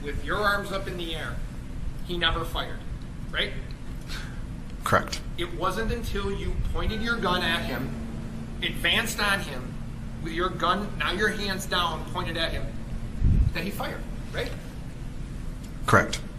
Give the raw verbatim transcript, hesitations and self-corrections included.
with your arms up in the air, he never fired, right? Correct. It wasn't until you pointed your gun at him, advanced on him, with your gun, now your hands down, pointed at him, that he fired, right? Correct.